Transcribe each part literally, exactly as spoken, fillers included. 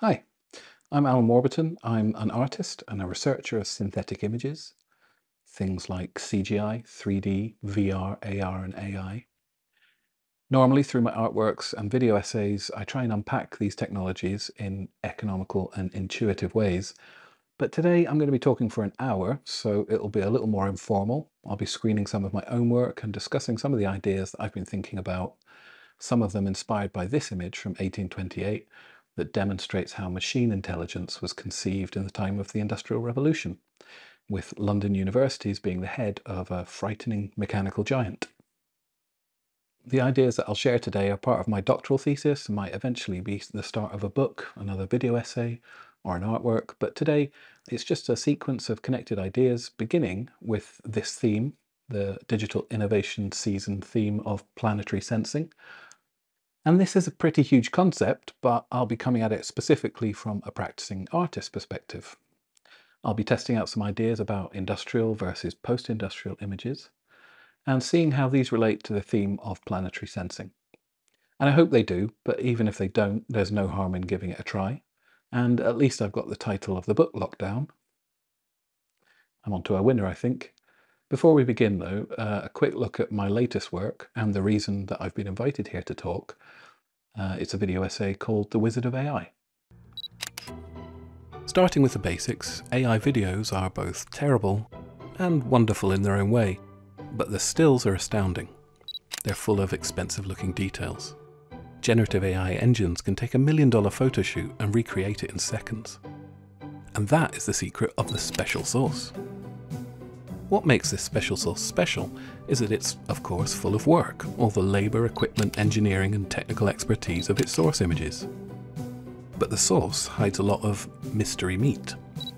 Hi, I'm Alan Warburton. I'm an artist and a researcher of synthetic images, things like C G I, three D, V R, A R, and A I. Normally, through my artworks and video essays, I try and unpack these technologies in economical and intuitive ways. But today I'm going to be talking for an hour, so it'll be a little more informal. I'll be screening some of my own work and discussing some of the ideas that I've been thinking about, some of them inspired by this image from eighteen twenty-eight that demonstrates how machine intelligence was conceived in the time of the Industrial Revolution, with London universities being the head of a frightening mechanical giant. The ideas that I'll share today are part of my doctoral thesis and might eventually be the start of a book, another video essay, or an artwork, but today it's just a sequence of connected ideas beginning with this theme, the Digital Innovation Season theme of planetary sensing. And this is a pretty huge concept, but I'll be coming at it specifically from a practicing artist perspective. I'll be testing out some ideas about industrial versus post-industrial images, and seeing how these relate to the theme of planetary sensing. And I hope they do, but even if they don't, there's no harm in giving it a try. And at least I've got the title of the book locked down. I'm on to our winner, I think. Before we begin though, uh, a quick look at my latest work and the reason that I've been invited here to talk. Uh, it's a video essay called The Wizard of A I. Starting with the basics, A I videos are both terrible and wonderful in their own way, but the stills are astounding. They're full of expensive looking details. Generative A I engines can take a million dollar photo shoot and recreate it in seconds. And that is the secret of the special sauce. What makes this special sauce special is that it's, of course, full of work, all the labour, equipment, engineering and technical expertise of its source images. But the sauce hides a lot of mystery meat.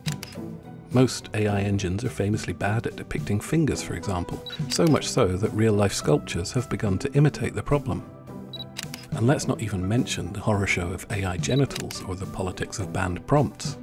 Most A I engines are famously bad at depicting fingers, for example, so much so that real-life sculptures have begun to imitate the problem. And let's not even mention the horror show of A I genitals or the politics of banned prompts.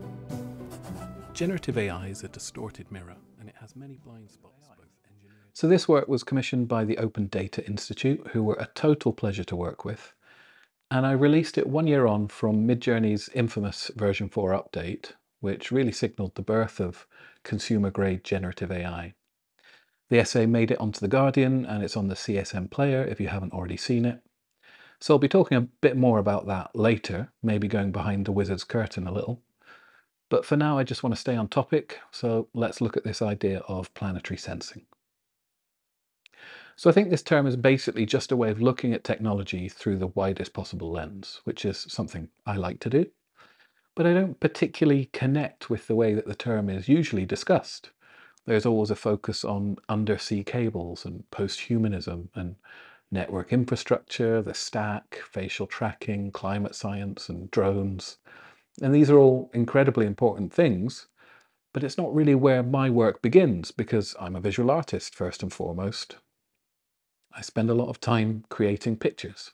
Generative A I is a distorted mirror, and it has many blind spots. Both engineered... So this work was commissioned by the Open Data Institute, who were a total pleasure to work with. And I released it one year on from Midjourney's infamous version four update, which really signaled the birth of consumer-grade generative A I. The essay made it onto The Guardian, and it's on the C S M player if you haven't already seen it. So I'll be talking a bit more about that later, maybe going behind the wizard's curtain a little. But for now, I just want to stay on topic, so let's look at this idea of planetary sensing. So I think this term is basically just a way of looking at technology through the widest possible lens, which is something I like to do. But I don't particularly connect with the way that the term is usually discussed. There's always a focus on undersea cables and post-humanism and network infrastructure, the stack, facial tracking, climate science and drones. And these are all incredibly important things, but it's not really where my work begins because I'm a visual artist first and foremost. I spend a lot of time creating pictures.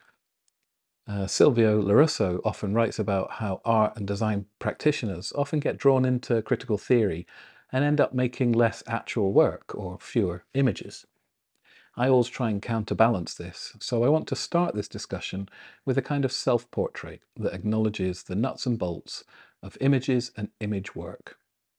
Uh, Silvio Larusso often writes about how art and design practitioners often get drawn into critical theory and end up making less actual work or fewer images. I always try and counterbalance this, so I want to start this discussion with a kind of self-portrait that acknowledges the nuts and bolts of images and image work.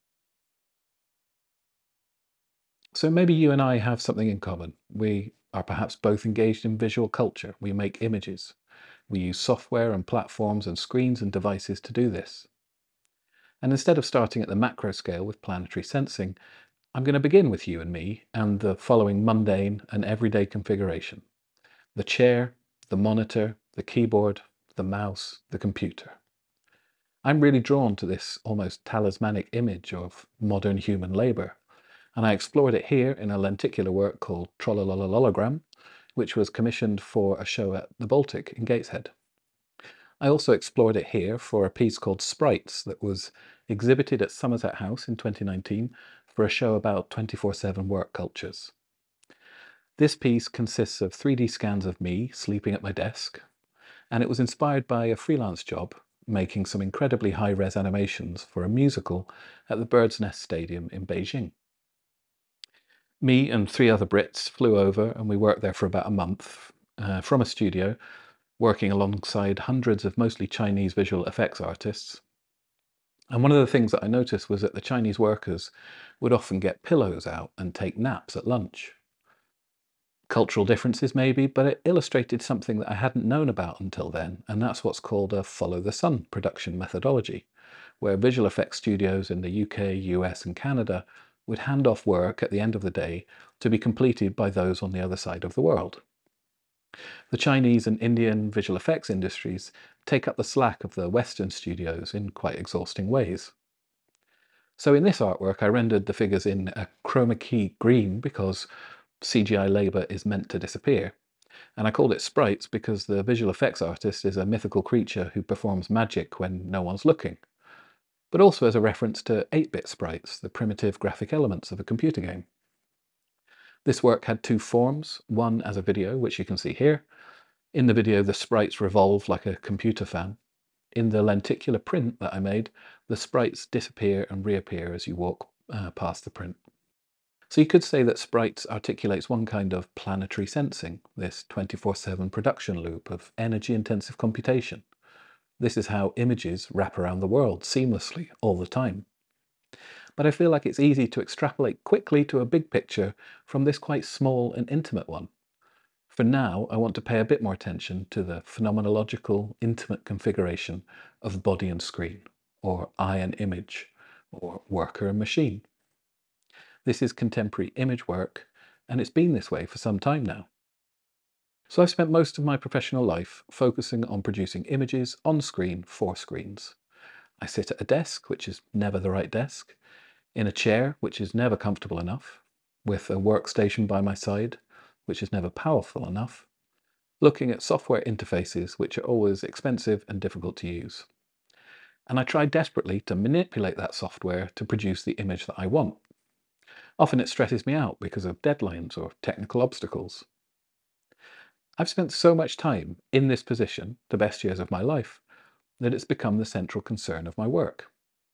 So maybe you and I have something in common. We are perhaps both engaged in visual culture. We make images. We use software and platforms and screens and devices to do this. And instead of starting at the macro scale with planetary sensing, I'm going to begin with you and me and the following mundane and everyday configuration: the chair, the monitor, the keyboard, the mouse, the computer. I'm really drawn to this almost talismanic image of modern human labour, and I explored it here in a lenticular work called Trollololologram, which was commissioned for a show at the Baltic in Gateshead. I also explored it here for a piece called Sprites that was exhibited at Somerset House in twenty nineteen for a show about twenty-four seven work cultures. This piece consists of three D scans of me sleeping at my desk, and it was inspired by a freelance job making some incredibly high-res animations for a musical at the Bird's Nest Stadium in Beijing. Me and three other Brits flew over and we worked there for about a month uh, from a studio working alongside hundreds of mostly Chinese visual effects artists. And one of the things that I noticed was that the Chinese workers would often get pillows out and take naps at lunch. Cultural differences maybe, but it illustrated something that I hadn't known about until then, and that's what's called a follow the sun production methodology, where visual effects studios in the U K, U S and Canada would hand off work at the end of the day to be completed by those on the other side of the world. The Chinese and Indian visual effects industries take up the slack of the Western studios in quite exhausting ways. So in this artwork, I rendered the figures in a chroma key green because C G I labour is meant to disappear. And I called it sprites because the visual effects artist is a mythical creature who performs magic when no one's looking, but also as a reference to eight bit sprites, the primitive graphic elements of a computer game. This work had two forms, one as a video, which you can see here. In the video, the sprites revolve like a computer fan. In the lenticular print that I made, the sprites disappear and reappear as you walk uh, past the print. So you could say that sprites articulates one kind of planetary sensing, this twenty-four seven production loop of energy-intensive computation. This is how images wrap around the world seamlessly all the time. But I feel like it's easy to extrapolate quickly to a big picture from this quite small and intimate one. For now, I want to pay a bit more attention to the phenomenological, intimate configuration of body and screen, or eye and image, or worker and machine. This is contemporary image work, and it's been this way for some time now. So I've spent most of my professional life focusing on producing images on screen for screens. I sit at a desk, which is never the right desk, in a chair, which is never comfortable enough, with a workstation by my side, which is never powerful enough, looking at software interfaces which are always expensive and difficult to use. And I try desperately to manipulate that software to produce the image that I want. Often it stresses me out because of deadlines or technical obstacles. I've spent so much time in this position, the best years of my life, that it's become the central concern of my work.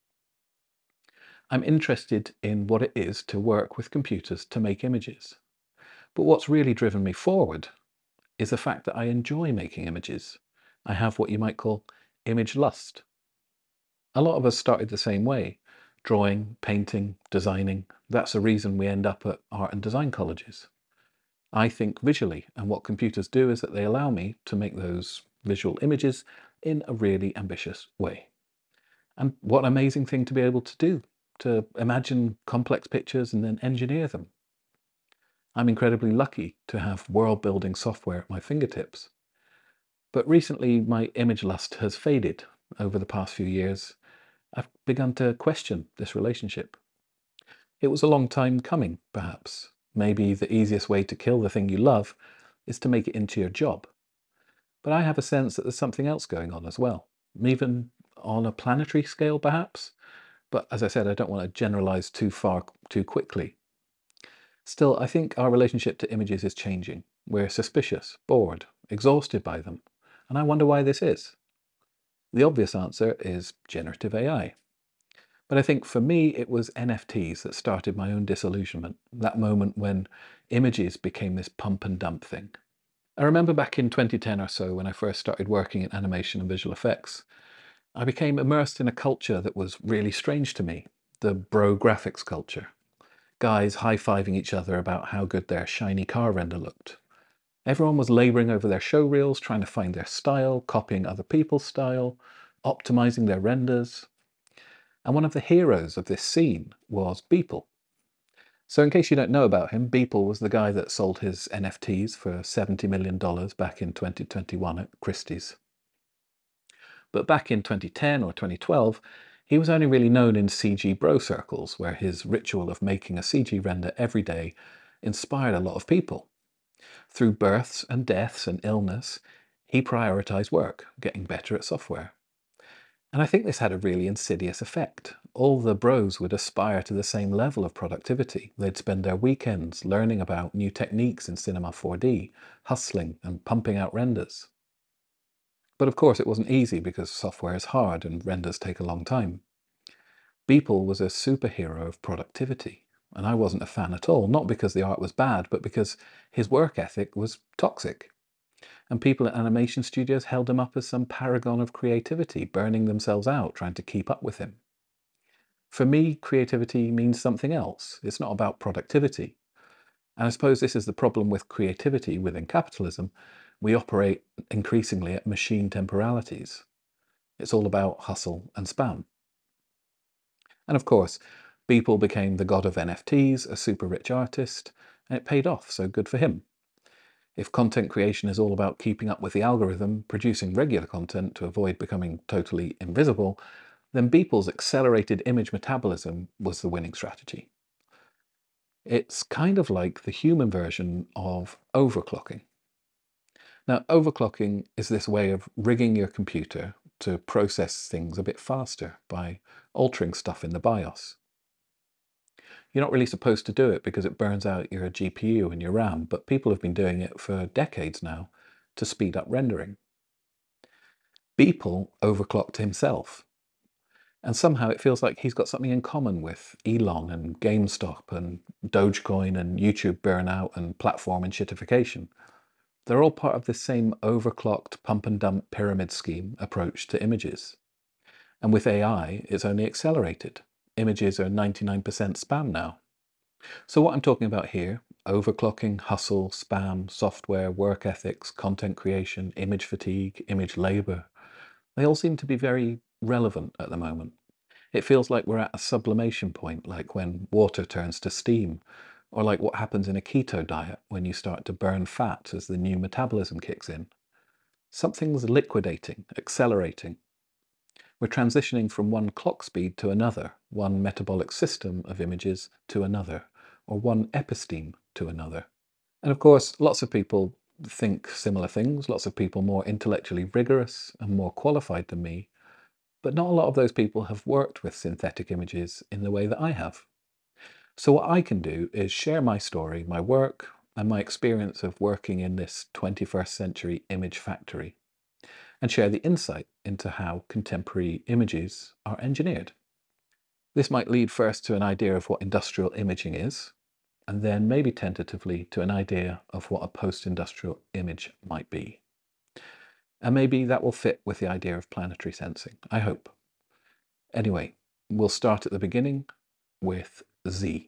I'm interested in what it is to work with computers to make images. But what's really driven me forward is the fact that I enjoy making images. I have what you might call image lust. A lot of us started the same way, drawing, painting, designing. That's the reason we end up at art and design colleges. I think visually, and what computers do is that they allow me to make those visual images in a really ambitious way. And what an amazing thing to be able to do, to imagine complex pictures and then engineer them. I'm incredibly lucky to have world-building software at my fingertips. But recently my image lust has faded. Over the past few years, I've begun to question this relationship. It was a long time coming, perhaps. Maybe the easiest way to kill the thing you love is to make it into your job. But I have a sense that there's something else going on as well, even on a planetary scale perhaps. But as I said, I don't want to generalize too far too quickly. Still, I think our relationship to images is changing. We're suspicious, bored, exhausted by them. And I wonder why this is. The obvious answer is generative A I. But I think for me, it was N F Ts that started my own disillusionment, that moment when images became this pump and dump thing. I remember back in twenty ten or so, when I first started working in animation and visual effects, I became immersed in a culture that was really strange to me, the bro graphics culture. Guys high-fiving each other about how good their shiny car render looked. Everyone was labouring over their show reels, trying to find their style, copying other people's style, optimizing their renders. And one of the heroes of this scene was Beeple. So in case you don't know about him, Beeple was the guy that sold his N F Ts for seventy million dollars back in twenty twenty-one at Christie's. But back in twenty ten or twenty twelve, he was only really known in C G bro circles, where his ritual of making a C G render every day inspired a lot of people. Through births and deaths and illness, he prioritized work, getting better at software. And I think this had a really insidious effect. All the bros would aspire to the same level of productivity. They'd spend their weekends learning about new techniques in Cinema four D, hustling and pumping out renders. But of course it wasn't easy because software is hard and renders take a long time. Beeple was a superhero of productivity, and I wasn't a fan at all, not because the art was bad, but because his work ethic was toxic. And people at animation studios held him up as some paragon of creativity, burning themselves out trying to keep up with him. For me, creativity means something else. It's not about productivity. And I suppose this is the problem with creativity within capitalism. We operate increasingly at machine temporalities. It's all about hustle and spam. And of course, Beeple became the god of N F Ts, a super rich artist, and it paid off, so good for him. If content creation is all about keeping up with the algorithm, producing regular content to avoid becoming totally invisible, then Beeple's accelerated image metabolism was the winning strategy. It's kind of like the human version of overclocking. Now, overclocking is this way of rigging your computer to process things a bit faster by altering stuff in the BIOS. You're not really supposed to do it because it burns out your G P U and your RAM, but people have been doing it for decades now to speed up rendering. Beeple overclocked himself. And somehow it feels like he's got something in common with Elon and GameStop and Dogecoin and YouTube burnout and platform and shitification. They're all part of the same overclocked pump and dump pyramid scheme approach to images. And with A I, it's only accelerated. Images are ninety-nine percent spam now. So what I'm talking about here, overclocking, hustle, spam, software, work ethics, content creation, image fatigue, image labor, they all seem to be very relevant at the moment. It feels like we're at a sublimation point, like when water turns to steam, or like what happens in a keto diet when you start to burn fat as the new metabolism kicks in. Something's liquidating, accelerating. We're transitioning from one clock speed to another, one metabolic system of images to another, or one episteme to another. And of course, lots of people think similar things, lots of people more intellectually rigorous and more qualified than me, but not a lot of those people have worked with synthetic images in the way that I have. So what I can do is share my story, my work, and my experience of working in this twenty-first century image factory, and share the insight into how contemporary images are engineered. This might lead first to an idea of what industrial imaging is, and then maybe tentatively to an idea of what a post-industrial image might be. And maybe that will fit with the idea of planetary sensing, I hope. Anyway, we'll start at the beginning with Z.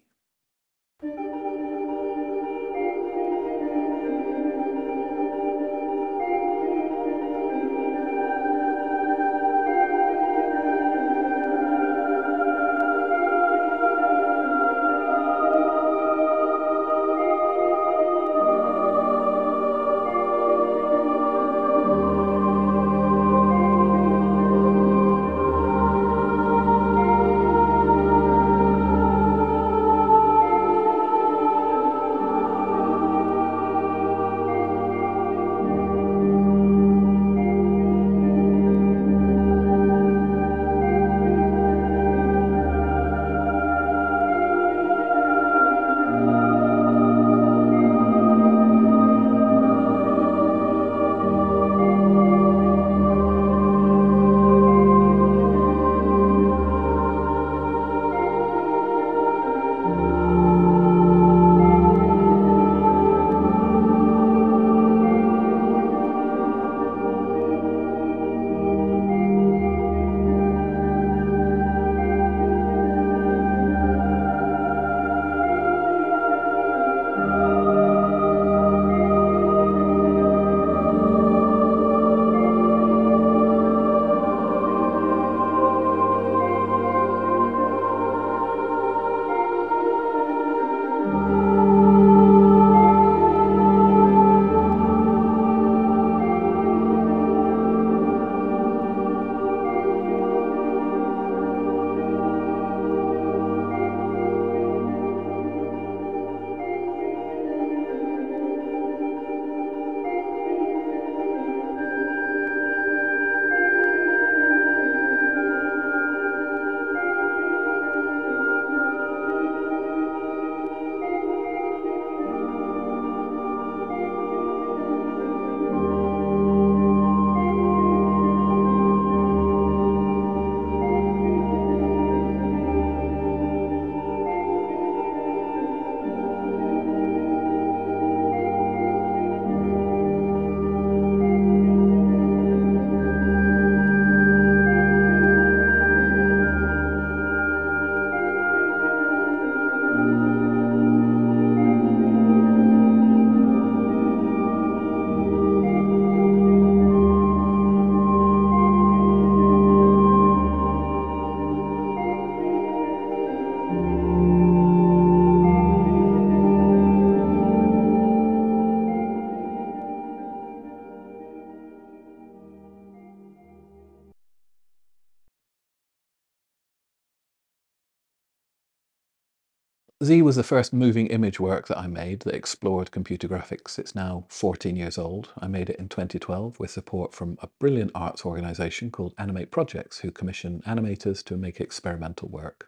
Z was the first moving image work that I made that explored computer graphics. It's now fourteen years old. I made it in twenty twelve with support from a brilliant arts organisation called Animate Projects, who commission animators to make experimental work.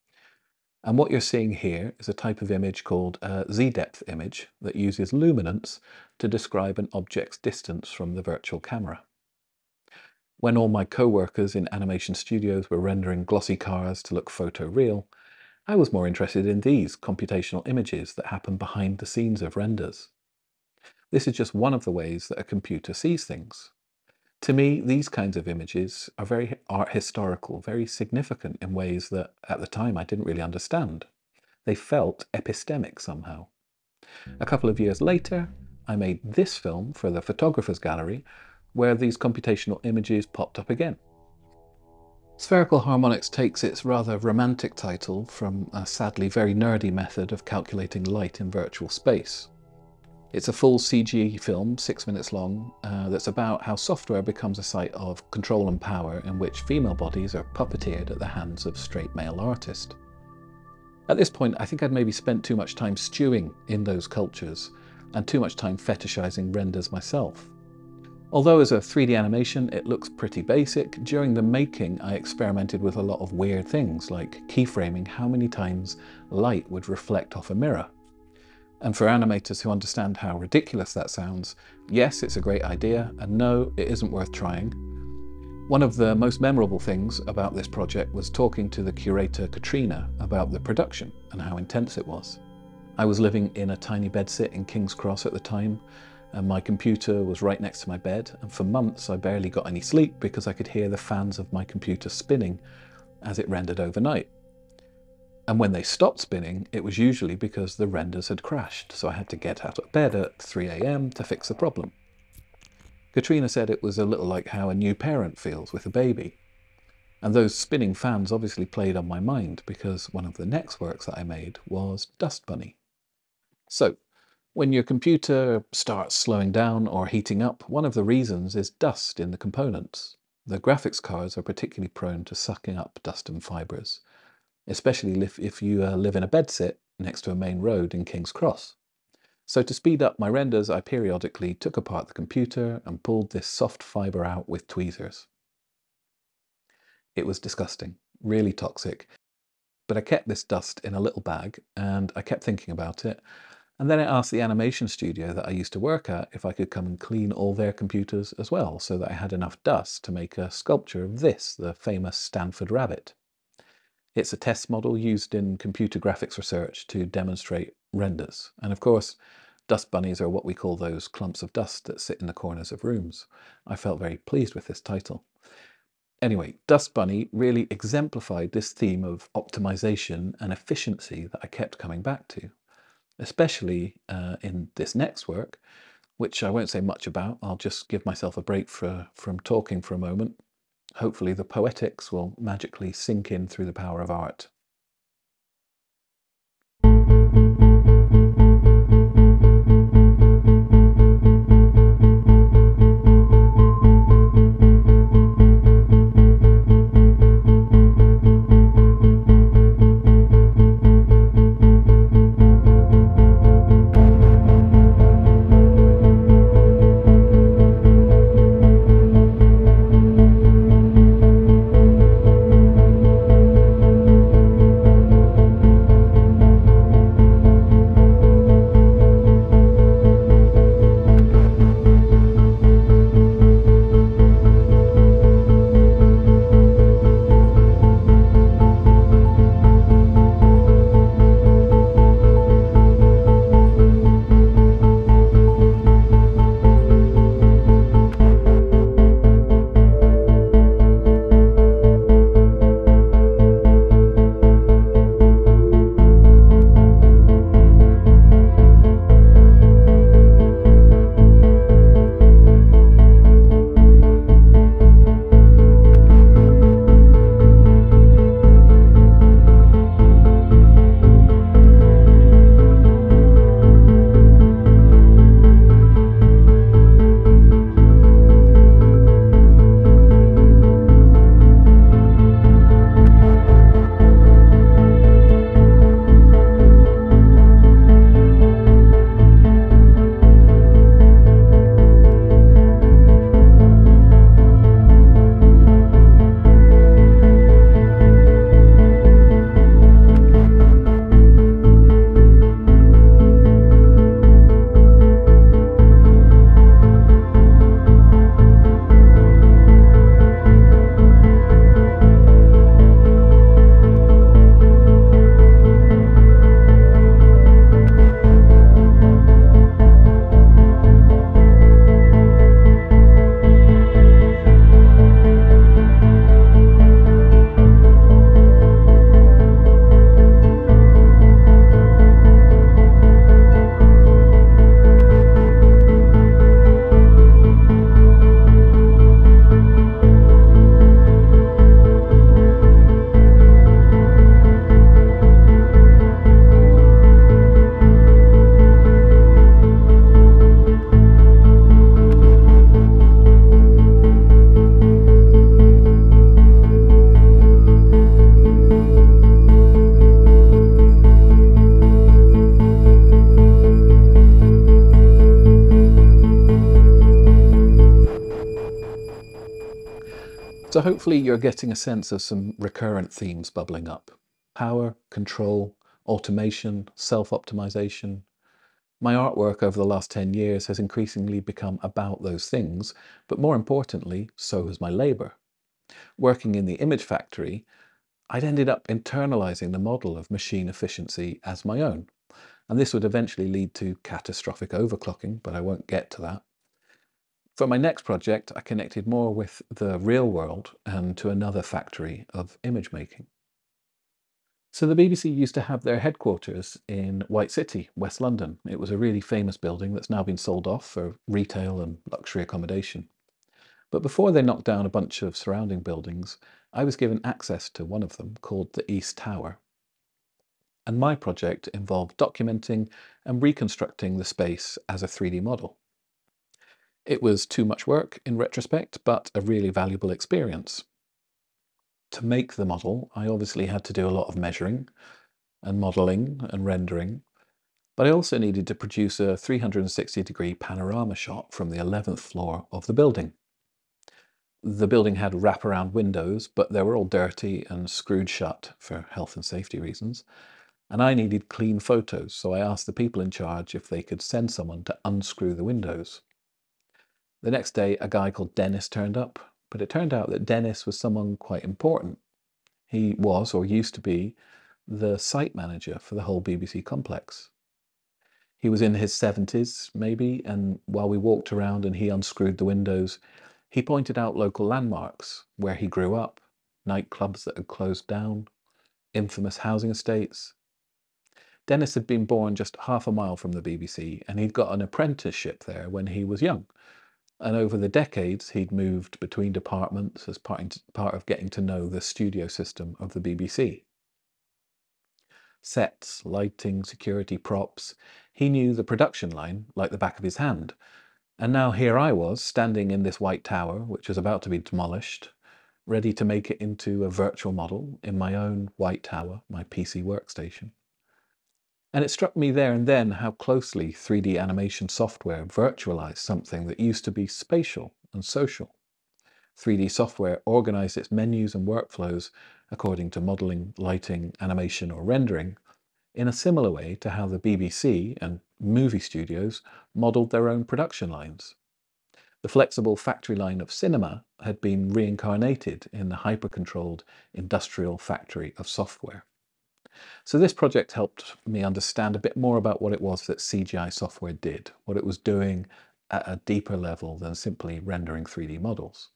And what you're seeing here is a type of image called a Z-depth image that uses luminance to describe an object's distance from the virtual camera. When all my co-workers in animation studios were rendering glossy cars to look photoreal, I was more interested in these computational images that happen behind the scenes of renders. This is just one of the ways that a computer sees things. To me, these kinds of images are very art historical, very significant in ways that at the time I didn't really understand. They felt epistemic somehow. A couple of years later, I made this film for the Photographers Gallery, where these computational images popped up again. Spherical harmonics takes its rather romantic title from a sadly very nerdy method of calculating light in virtual space. It's a full C G film, six minutes long, uh, that's about how software becomes a site of control and power in which female bodies are puppeteered at the hands of straight male artists. At this point, I think I'd maybe spent too much time stewing in those cultures and too much time fetishizing renders myself. Although as a three D animation it looks pretty basic, during the making I experimented with a lot of weird things like keyframing how many times light would reflect off a mirror. And for animators who understand how ridiculous that sounds, yes, it's a great idea, and no, it isn't worth trying. One of the most memorable things about this project was talking to the curator Katrina about the production and how intense it was. I was living in a tiny bedsit in King's Cross at the time, and my computer was right next to my bed, and for months I barely got any sleep because I could hear the fans of my computer spinning as it rendered overnight. And when they stopped spinning, it was usually because the renders had crashed, so I had to get out of bed at three A M to fix the problem. Katrina said it was a little like how a new parent feels with a baby. And those spinning fans obviously played on my mind because one of the next works that I made was Dust Bunny. So, when your computer starts slowing down or heating up, one of the reasons is dust in the components. The graphics cards are particularly prone to sucking up dust and fibres, especially if, if you uh, live in a bedsit next to a main road in King's Cross. So to speed up my renders, I periodically took apart the computer and pulled this soft fibre out with tweezers. It was disgusting, really toxic, but I kept this dust in a little bag and I kept thinking about it. And then I asked the animation studio that I used to work at if I could come and clean all their computers as well, so that I had enough dust to make a sculpture of this, the famous Stanford rabbit. It's a test model used in computer graphics research to demonstrate renders. And of course, dust bunnies are what we call those clumps of dust that sit in the corners of rooms. I felt very pleased with this title. Anyway, Dust Bunny really exemplified this theme of optimization and efficiency that I kept coming back to. Especially uh, in this next work, which I won't say much about. I'll just give myself a break for, from talking for a moment. Hopefully the poetics will magically sink in through the power of art. hopefully you're getting a sense of some recurrent themes bubbling up. Power, control, automation, self-optimization. My artwork over the last ten years has increasingly become about those things, but more importantly, so has my labour. Working in the image factory, I'd ended up internalizing the model of machine efficiency as my own. And this would eventually lead to catastrophic overclocking, but I won't get to that. For my next project, I connected more with the real world and to another factory of image making. So the B B C used to have their headquarters in White City, West London. It was a really famous building that's now been sold off for retail and luxury accommodation. But before they knocked down a bunch of surrounding buildings, I was given access to one of them called the East Tower. And my project involved documenting and reconstructing the space as a three D model. It was too much work in retrospect, but a really valuable experience. To make the model, I obviously had to do a lot of measuring and modeling and rendering, but I also needed to produce a three hundred sixty degree panorama shot from the eleventh floor of the building. The building had wraparound windows, but they were all dirty and screwed shut for health and safety reasons. And I needed clean photos, so I asked the people in charge if they could send someone to unscrew the windows. The next day, a guy called Dennis turned up, but it turned out that Dennis was someone quite important. He was, or used to be, the site manager for the whole B B C complex. He was in his seventies, maybe, and while we walked around and he unscrewed the windows, he pointed out local landmarks, where he grew up, nightclubs that had closed down, infamous housing estates. Dennis had been born just half a mile from the B B C, and he'd got an apprenticeship there when he was young. And over the decades, he'd moved between departments as part of getting to know the studio system of the B B C. Sets, lighting, security, props. He knew the production line like the back of his hand. And now here I was, standing in this white tower, which was about to be demolished, ready to make it into a virtual model in my own white tower, my P C workstation. And it struck me there and then how closely three D animation software virtualized something that used to be spatial and social. three D software organized its menus and workflows according to modeling, lighting, animation, or rendering, in a similar way to how the B B C and movie studios modeled their own production lines. The flexible factory line of cinema had been reincarnated in the hyper-controlled industrial factory of software. So this project helped me understand a bit more about what it was that C G I software did, what it was doing at a deeper level than simply rendering three D models.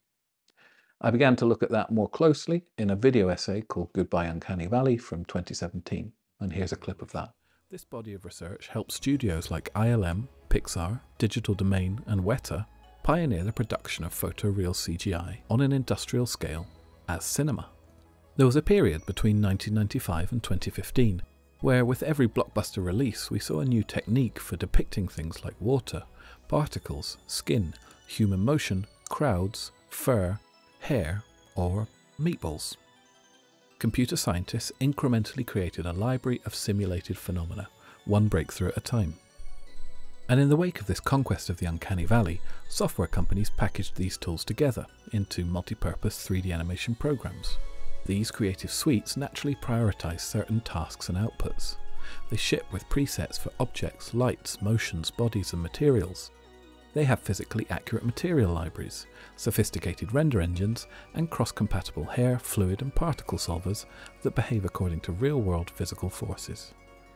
I began to look at that more closely in a video essay called Goodbye Uncanny Valley from twenty seventeen, and here's a clip of that. This body of research helped studios like I L M, Pixar, Digital Domain, and Weta pioneer the production of photoreal C G I on an industrial scale as cinema. There was a period between nineteen ninety-five and twenty fifteen where with every blockbuster release we saw a new technique for depicting things like water, particles, skin, human motion, crowds, fur, hair, or meatballs. Computer scientists incrementally created a library of simulated phenomena, one breakthrough at a time. And in the wake of this conquest of the uncanny valley, software companies packaged these tools together into multi-purpose three D animation programs. These creative suites naturally prioritize certain tasks and outputs. They ship with presets for objects, lights, motions, bodies, and materials. They have physically accurate material libraries, sophisticated render engines, and cross-compatible hair, fluid, and particle solvers that behave according to real-world physical forces.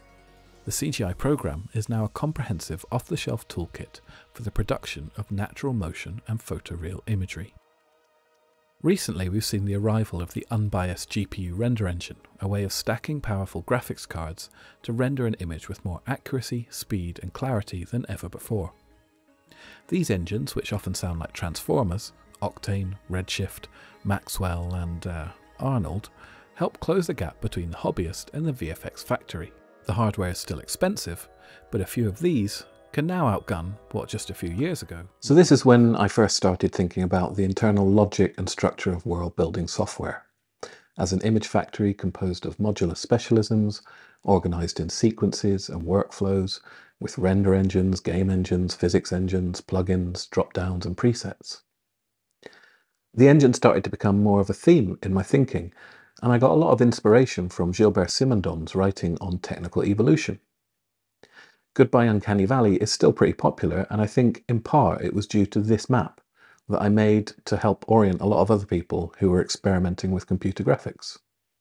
The C G I program is now a comprehensive off-the-shelf toolkit for the production of natural motion and photoreal imagery. Recently, we've seen the arrival of the unbiased G P U render engine, a way of stacking powerful graphics cards to render an image with more accuracy, speed, and clarity than ever before. These engines, which often sound like transformers, Octane, Redshift, Maxwell, and uh, Arnold, help close the gap between the hobbyist and the V F X factory. The hardware is still expensive, but a few of these can now outgun what just a few years ago. So this is when I first started thinking about the internal logic and structure of world-building software. As an image factory composed of modular specialisms, organized in sequences and workflows, with render engines, game engines, physics engines, plugins, drop-downs, and presets. The engine started to become more of a theme in my thinking, and I got a lot of inspiration from Gilbert Simondon's writing on technical evolution. Goodbye Uncanny Valley is still pretty popular, and I think in part it was due to this map that I made to help orient a lot of other people who were experimenting with computer graphics.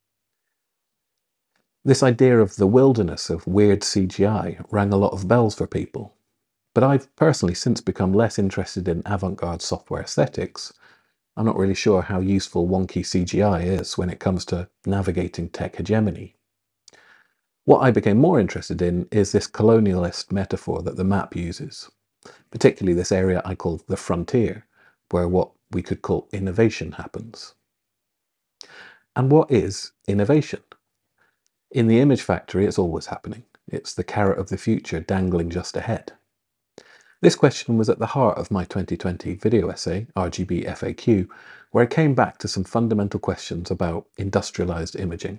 This idea of the wilderness of weird C G I rang a lot of bells for people, but I've personally since become less interested in avant-garde software aesthetics. I'm not really sure how useful wonky C G I is when it comes to navigating tech hegemony. What I became more interested in is this colonialist metaphor that the map uses, particularly this area I call the frontier, where what we could call innovation happens. And what is innovation? In the image factory, it's always happening. It's the carrot of the future dangling just ahead. This question was at the heart of my twenty twenty video essay, R G B F A Q, where I came back to some fundamental questions about industrialized imaging.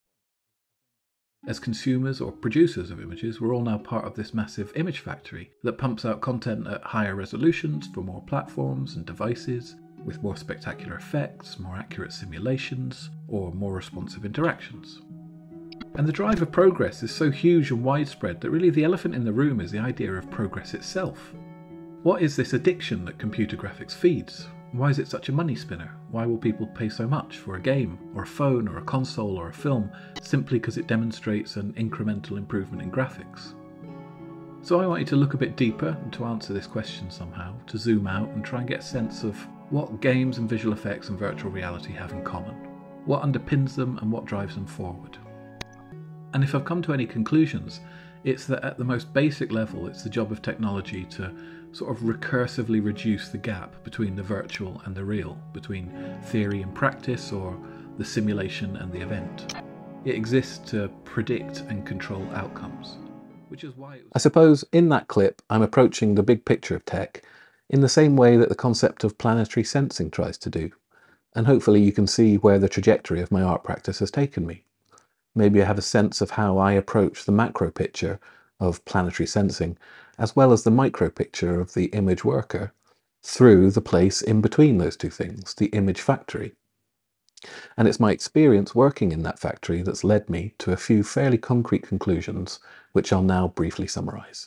As consumers or producers of images, we're all now part of this massive image factory that pumps out content at higher resolutions for more platforms and devices, with more spectacular effects, more accurate simulations, or more responsive interactions. And the drive of progress is so huge and widespread that really the elephant in the room is the idea of progress itself. What is this addiction that computer graphics feeds? Why is it such a money spinner? Why will people pay so much for a game, or a phone, or a console, or a film, simply because it demonstrates an incremental improvement in graphics? So I wanted to look a bit deeper and to answer this question somehow, to zoom out and try and get a sense of what games and visual effects and virtual reality have in common, what underpins them and what drives them forward. And if I've come to any conclusions, it's that at the most basic level, it's the job of technology to sort of recursively reduce the gap between the virtual and the real, between theory and practice, or the simulation and the event. It exists to predict and control outcomes, which is why... I suppose in that clip, I'm approaching the big picture of tech in the same way that the concept of planetary sensing tries to do. And hopefully you can see where the trajectory of my art practice has taken me. Maybe I have a sense of how I approach the macro picture of planetary sensing, as well as the micro picture of the image worker, through the place in between those two things, the image factory. And it's my experience working in that factory that's led me to a few fairly concrete conclusions, which I'll now briefly summarize.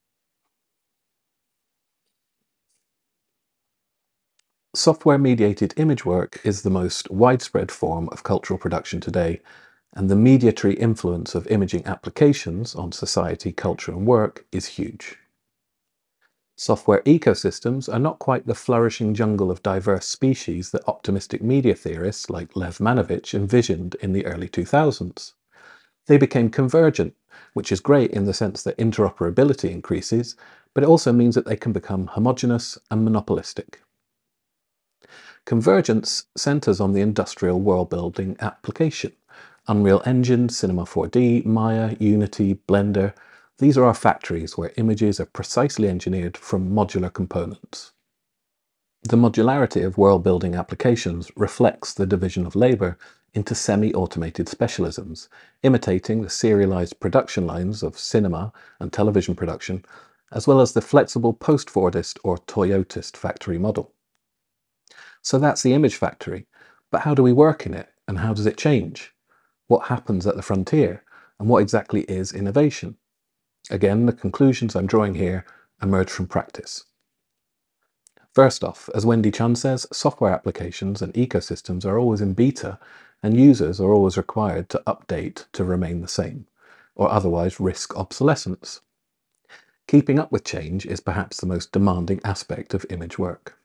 Software-mediated image work is the most widespread form of cultural production today, and the mediatory influence of imaging applications on society, culture, and work is huge. Software ecosystems are not quite the flourishing jungle of diverse species that optimistic media theorists like Lev Manovich envisioned in the early two thousands. They became convergent, which is great in the sense that interoperability increases, but it also means that they can become homogeneous and monopolistic. Convergence centers on the industrial world-building application. Unreal Engine, Cinema four D, Maya, Unity, Blender. These are our factories where images are precisely engineered from modular components. The modularity of world-building applications reflects the division of labor into semi-automated specialisms, imitating the serialized production lines of cinema and television production, as well as the flexible post-Fordist or Toyotist factory model. So that's the image factory, but how do we work in it, and how does it change? What happens at the frontier, and what exactly is innovation? Again, the conclusions I'm drawing here emerge from practice. First off, as Wendy Chun says, software applications and ecosystems are always in beta, and users are always required to update to remain the same, or otherwise risk obsolescence. Keeping up with change is perhaps the most demanding aspect of image work.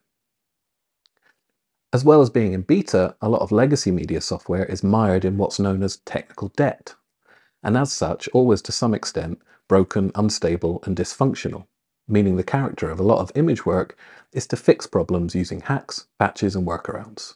As well as being in beta, a lot of legacy media software is mired in what's known as technical debt, and as such, always to some extent broken, unstable, and dysfunctional, meaning the character of a lot of image work is to fix problems using hacks, patches, and workarounds.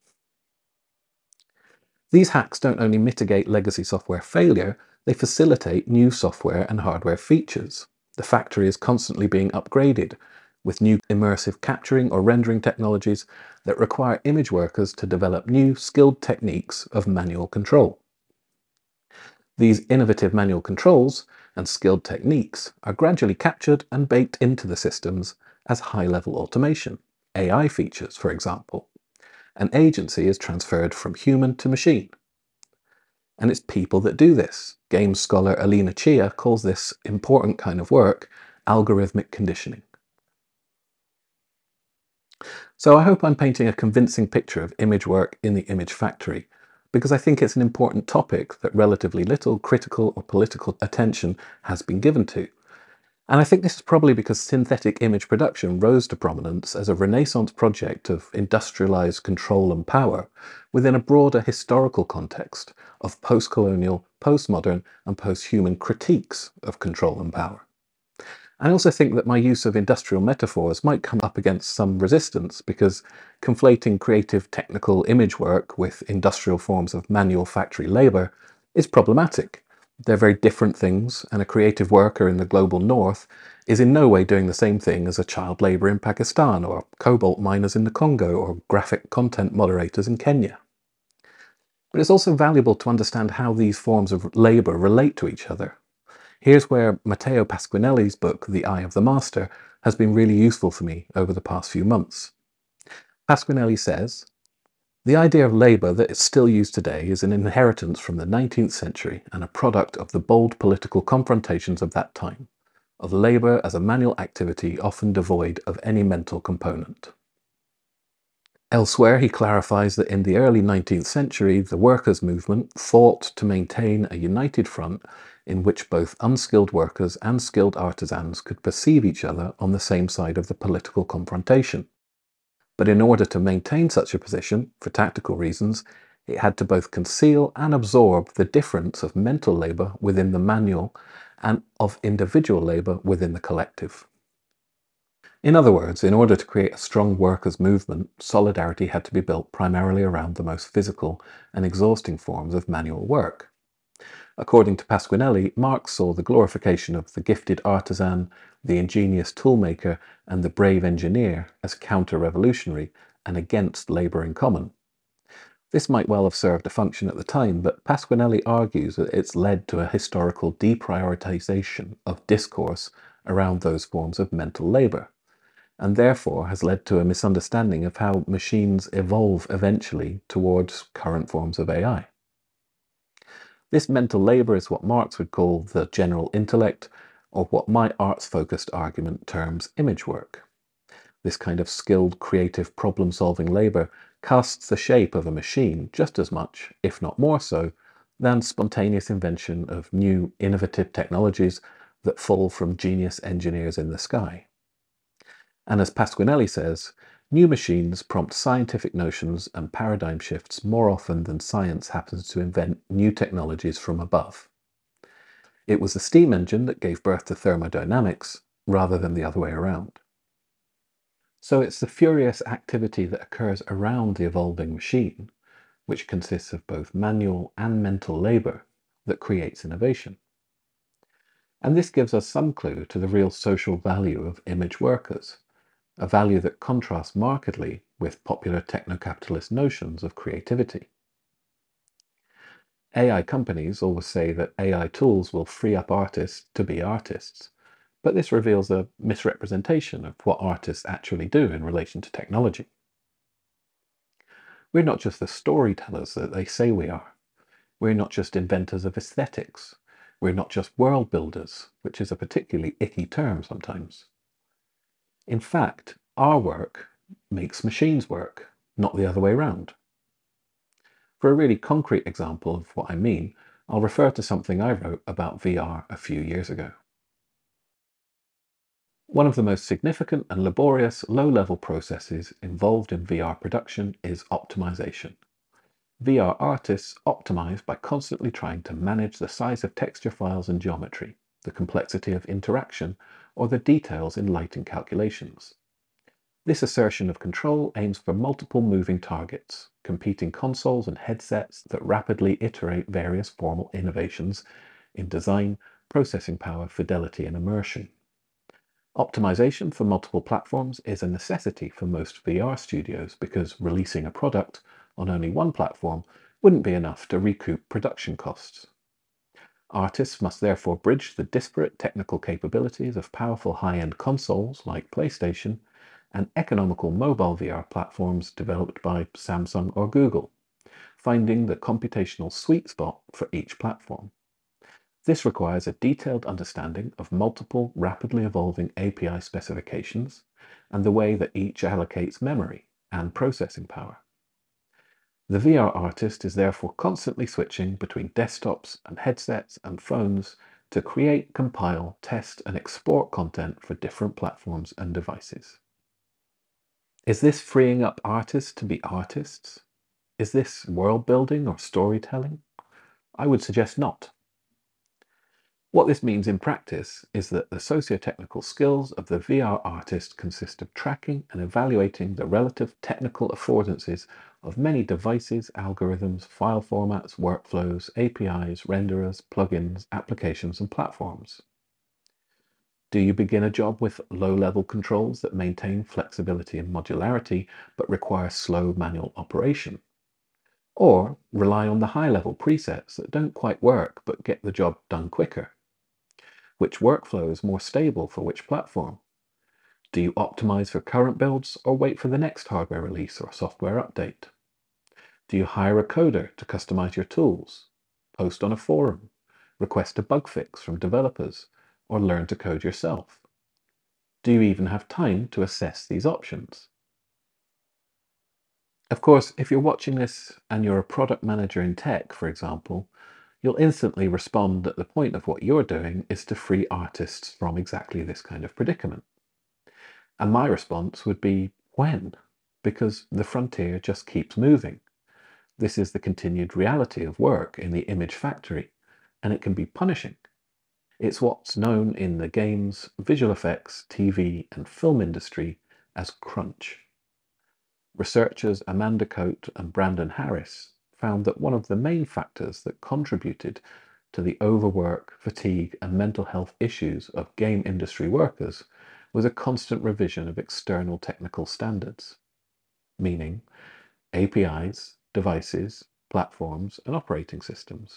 These hacks don't only mitigate legacy software failure, they facilitate new software and hardware features. The factory is constantly being upgraded, with new immersive capturing or rendering technologies that require image workers to develop new skilled techniques of manual control. These innovative manual controls and skilled techniques are gradually captured and baked into the systems as high-level automation, A I features, for example. and agency is transferred from human to machine. And it's people that do this. Game scholar Alina Chia calls this important kind of work algorithmic conditioning. So I hope I'm painting a convincing picture of image work in the image factory, because I think it's an important topic that relatively little critical or political attention has been given to. And I think this is probably because synthetic image production rose to prominence as a Renaissance project of industrialized control and power within a broader historical context of post-colonial, postmodern, and post-human critiques of control and power. I also think that my use of industrial metaphors might come up against some resistance because conflating creative technical image work with industrial forms of manual factory labour is problematic. They're very different things, and a creative worker in the global north is in no way doing the same thing as a child labour in Pakistan, or cobalt miners in the Congo, or graphic content moderators in Kenya. But it's also valuable to understand how these forms of labour relate to each other. Here's where Matteo Pasquinelli's book, The Eye of the Master, has been really useful for me over the past few months. Pasquinelli says, "The idea of labour that is still used today is an inheritance from the nineteenth century and a product of the bold political confrontations of that time, of labour as a manual activity often devoid of any mental component." Elsewhere, he clarifies that in the early nineteenth century, the workers' movement fought to maintain a united front in which both unskilled workers and skilled artisans could perceive each other on the same side of the political confrontation. But in order to maintain such a position, for tactical reasons, it had to both conceal and absorb the difference of mental labour within the manual and of individual labour within the collective. In other words, in order to create a strong workers' movement, solidarity had to be built primarily around the most physical and exhausting forms of manual work. According to Pasquinelli, Marx saw the glorification of the gifted artisan, the ingenious toolmaker, and the brave engineer as counter-revolutionary and against labour in common. This might well have served a function at the time, but Pasquinelli argues that it's led to a historical deprioritization of discourse around those forms of mental labour, and therefore has led to a misunderstanding of how machines evolve eventually towards current forms of A I. This mental labour is what Marx would call the general intellect, or what my arts-focused argument terms image work. This kind of skilled, creative, problem-solving labour casts the shape of a machine just as much, if not more so, than spontaneous invention of new, innovative technologies that fall from genius engineers in the sky. And as Pasquinelli says, new machines prompt scientific notions and paradigm shifts more often than science happens to invent new technologies from above. It was the steam engine that gave birth to thermodynamics, rather than the other way around. So it's the furious activity that occurs around the evolving machine, which consists of both manual and mental labour, that creates innovation. And this gives us some clue to the real social value of image workers, a value that contrasts markedly with popular techno-capitalist notions of creativity. A I companies always say that A I tools will free up artists to be artists, but this reveals a misrepresentation of what artists actually do in relation to technology. We're not just the storytellers that they say we are. We're not just inventors of aesthetics. We're not just world builders, which is a particularly icky term sometimes. In fact, our work makes machines work, not the other way around. For a really concrete example of what I mean, I'll refer to something I wrote about V R a few years ago. One of the most significant and laborious low-level processes involved in V R production is optimization. V R artists optimize by constantly trying to manage the size of texture files and geometry, the complexity of interaction, or the details in lighting calculations. This assertion of control aims for multiple moving targets, competing consoles and headsets that rapidly iterate various formal innovations in design, processing power, fidelity, and immersion. Optimization for multiple platforms is a necessity for most V R studios because releasing a product on only one platform wouldn't be enough to recoup production costs. Artists must therefore bridge the disparate technical capabilities of powerful high-end consoles like PlayStation and economical mobile V R platforms developed by Samsung or Google, finding the computational sweet spot for each platform. This requires a detailed understanding of multiple rapidly evolving A P I specifications and the way that each allocates memory and processing power. The V R artist is therefore constantly switching between desktops and headsets and phones to create, compile, test, and export content for different platforms and devices. Is this freeing up artists to be artists? Is this world building or storytelling? I would suggest not. What this means in practice is that the socio-technical skills of the V R artist consist of tracking and evaluating the relative technical affordances of many devices, algorithms, file formats, workflows, A P Is, renderers, plugins, applications, and platforms. Do you begin a job with low-level controls that maintain flexibility and modularity but require slow manual operation? Or rely on the high-level presets that don't quite work but get the job done quicker? Which workflow is more stable for which platform? Do you optimize for current builds or wait for the next hardware release or software update? Do you hire a coder to customize your tools, post on a forum, request a bug fix from developers, or learn to code yourself? Do you even have time to assess these options? Of course, if you're watching this and you're a product manager in tech, for example, you'll instantly respond that the point of what you're doing is to free artists from exactly this kind of predicament. And my response would be, when? Because the frontier just keeps moving. This is the continued reality of work in the image factory, and it can be punishing. It's what's known in the games, visual effects, T V, and film industry as crunch. Researchers Amanda Coate and Brandon Harris found that one of the main factors that contributed to the overwork, fatigue, and mental health issues of game industry workers was a constant revision of external technical standards, meaning A P Is, devices, platforms, and operating systems.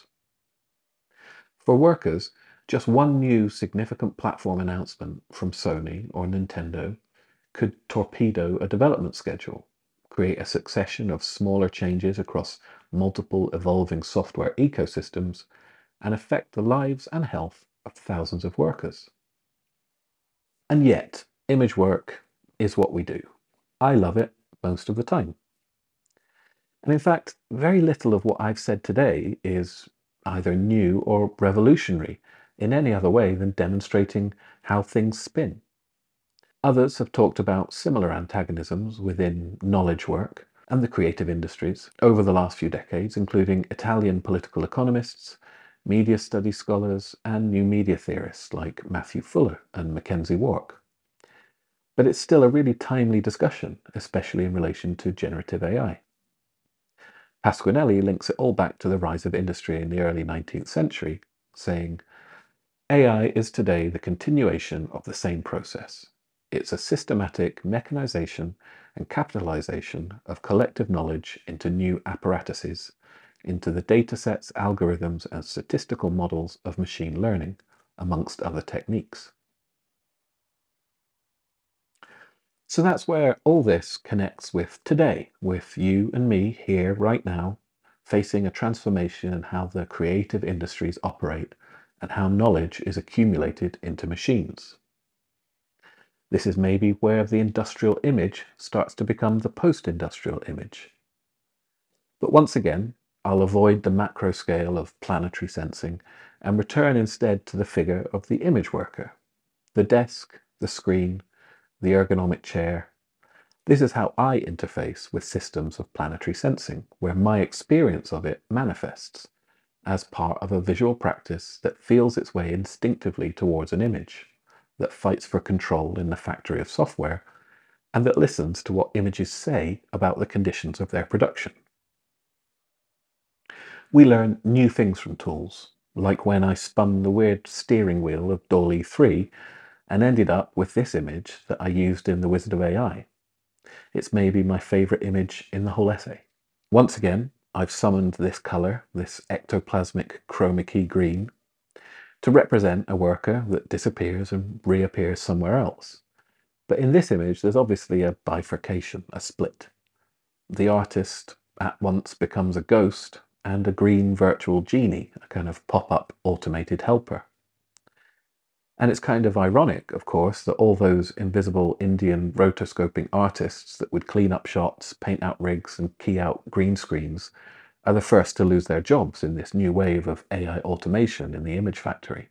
For workers, just one new significant platform announcement from Sony or Nintendo could torpedo a development schedule, create a succession of smaller changes across multiple evolving software ecosystems, and affect the lives and health of thousands of workers. And yet, image work is what we do. I love it most of the time. And in fact, very little of what I've said today is either new or revolutionary in any other way than demonstrating how things spin. Others have talked about similar antagonisms within knowledge work and the creative industries over the last few decades, including Italian political economists, media studies scholars, and new media theorists like Matthew Fuller and Mackenzie Wark. But it's still a really timely discussion, especially in relation to generative A I. Pasquinelli links it all back to the rise of industry in the early nineteenth century, saying, A I is today the continuation of the same process. It's a systematic mechanization and capitalization of collective knowledge into new apparatuses, into the datasets, algorithms, and statistical models of machine learning, amongst other techniques. So that's where all this connects with today, with you and me here right now, facing a transformation in how the creative industries operate and how knowledge is accumulated into machines. This is maybe where the industrial image starts to become the post-industrial image. But once again, I'll avoid the macro scale of planetary sensing and return instead to the figure of the image worker, the desk, the screen, the ergonomic chair. This is how I interface with systems of planetary sensing, where my experience of it manifests as part of a visual practice that feels its way instinctively towards an image, that fights for control in the factory of software, and that listens to what images say about the conditions of their production. We learn new things from tools, like when I spun the weird steering wheel of D A L L-E three and ended up with this image that I used in The Wizard of A I. It's maybe my favorite image in the whole essay. Once again, I've summoned this color, this ectoplasmic chroma key green, to represent a worker that disappears and reappears somewhere else. But in this image, there's obviously a bifurcation, a split. The artist at once becomes a ghost and a green virtual genie, a kind of pop-up automated helper. And it's kind of ironic, of course, that all those invisible Indian rotoscoping artists that would clean up shots, paint out rigs, and key out green screens are the first to lose their jobs in this new wave of A I automation in the image factory.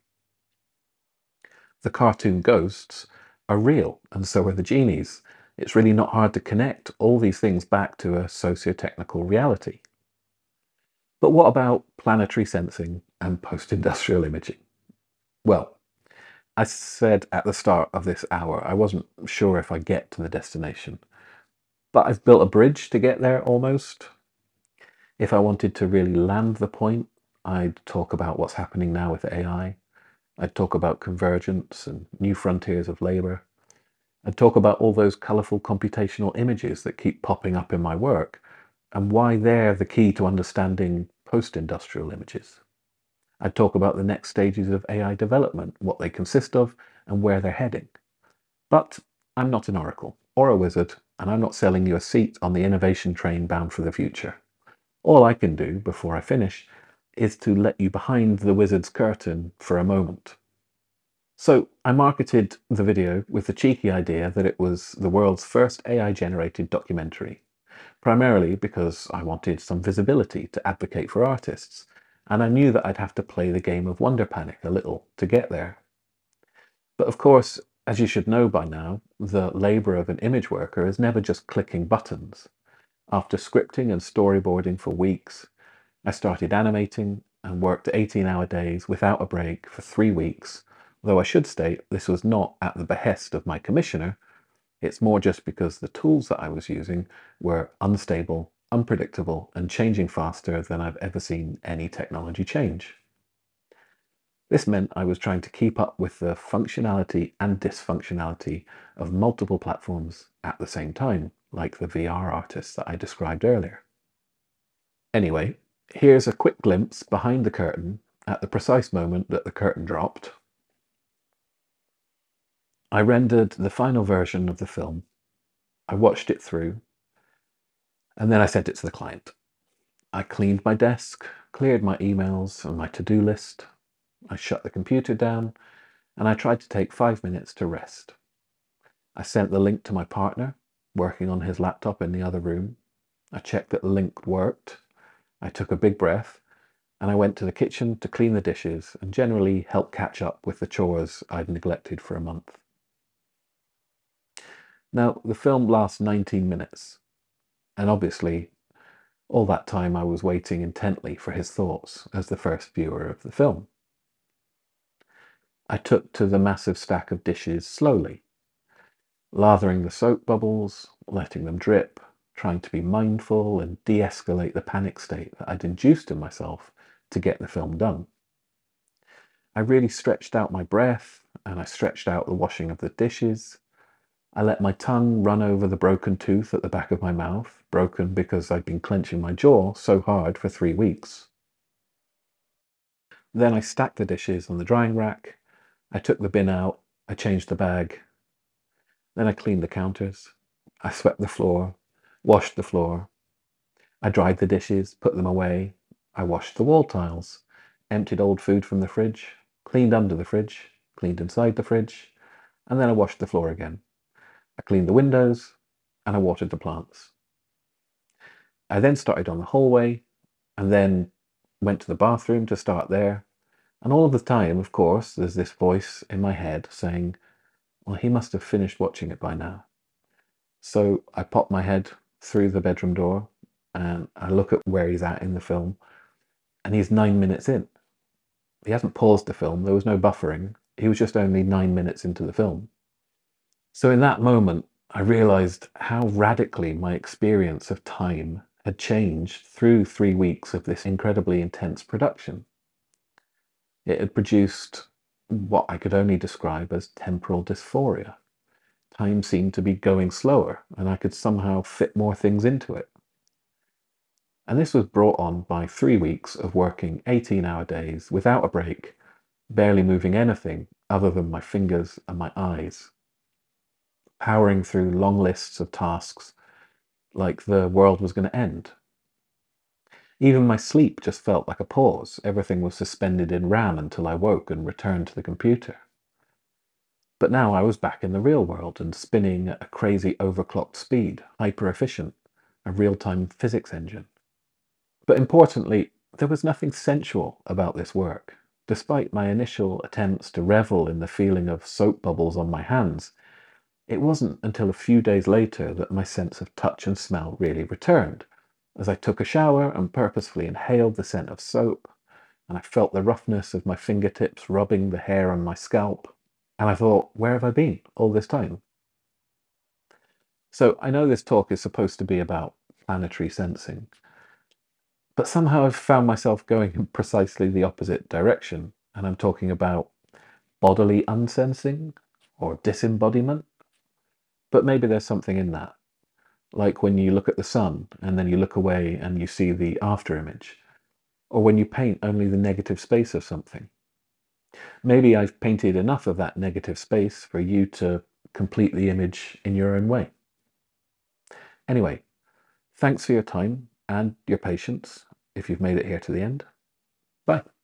The cartoon ghosts are real, and so are the genies. It's really not hard to connect all these things back to a socio-technical reality. But what about planetary sensing and post-industrial imaging? Well, I said at the start of this hour, I wasn't sure if I'd get to the destination, but I've built a bridge to get there almost. If I wanted to really land the point, I'd talk about what's happening now with A I. I'd talk about convergence and new frontiers of labor. I'd talk about all those colorful computational images that keep popping up in my work and why they're the key to understanding post-industrial images. I'd talk about the next stages of A I development, what they consist of, and where they're heading. But I'm not an oracle or a wizard, and I'm not selling you a seat on the innovation train bound for the future. All I can do before I finish is to let you behind the wizard's curtain for a moment. So I marketed the video with the cheeky idea that it was the world's first A I-generated documentary, primarily because I wanted some visibility to advocate for artists, and I knew that I'd have to play the game of Wonder Panic a little to get there. But of course, as you should know by now, the labour of an image worker is never just clicking buttons. After scripting and storyboarding for weeks, I started animating and worked eighteen-hour days without a break for three weeks, though I should state this was not at the behest of my commissioner. It's more just because the tools that I was using were unstable, unpredictable, and changing faster than I've ever seen any technology change. This meant I was trying to keep up with the functionality and dysfunctionality of multiple platforms at the same time, like the V R artists that I described earlier. Anyway, here's a quick glimpse behind the curtain at the precise moment that the curtain dropped. I rendered the final version of the film, I watched it through, and then I sent it to the client. I cleaned my desk, cleared my emails and my to-do list. I shut the computer down, and I tried to take five minutes to rest. I sent the link to my partner, working on his laptop in the other room. I checked that the link worked. I took a big breath, and I went to the kitchen to clean the dishes and generally help catch up with the chores I'd neglected for a month. Now, the film lasts nineteen minutes, and obviously, all that time I was waiting intently for his thoughts as the first viewer of the film. I took to the massive stack of dishes slowly, lathering the soap bubbles, letting them drip, trying to be mindful and de-escalate the panic state that I'd induced in myself to get the film done. I really stretched out my breath, and I stretched out the washing of the dishes. I let my tongue run over the broken tooth at the back of my mouth, broken because I'd been clenching my jaw so hard for three weeks. Then I stacked the dishes on the drying rack. I took the bin out, I changed the bag. Then I cleaned the counters. I swept the floor, washed the floor. I dried the dishes, put them away. I washed the wall tiles, emptied old food from the fridge, cleaned under the fridge, cleaned inside the fridge, and then I washed the floor again. I cleaned the windows, and I watered the plants. I then started on the hallway, and then went to the bathroom to start there. And all of the time, of course, there's this voice in my head saying, well, he must have finished watching it by now. So I pop my head through the bedroom door, and I look at where he's at in the film, and he's nine minutes in. He hasn't paused the film, there was no buffering. He was just only nine minutes into the film. So in that moment, I realized how radically my experience of time had changed through three weeks of this incredibly intense production. It had produced what I could only describe as temporal dysphoria. Time seemed to be going slower, and I could somehow fit more things into it. And this was brought on by three weeks of working eighteen-hour days without a break, barely moving anything other than my fingers and my eyes. powering through long lists of tasks like the world was going to end. Even my sleep just felt like a pause. Everything was suspended in RAM until I woke and returned to the computer. But now I was back in the real world and spinning at a crazy overclocked speed, hyper efficient, a real-time physics engine. But importantly, there was nothing sensual about this work. Despite my initial attempts to revel in the feeling of soap bubbles on my hands, it wasn't until a few days later that my sense of touch and smell really returned, as I took a shower and purposefully inhaled the scent of soap, and I felt the roughness of my fingertips rubbing the hair on my scalp, and I thought, where have I been all this time? So I know this talk is supposed to be about planetary sensing, but somehow I've found myself going in precisely the opposite direction, and I'm talking about bodily unsensing or disembodiment. But maybe there's something in that. Like when you look at the sun and then you look away and you see the after image, or when you paint only the negative space of something. Maybe I've painted enough of that negative space for you to complete the image in your own way. Anyway, thanks for your time and your patience if you've made it here to the end. Bye.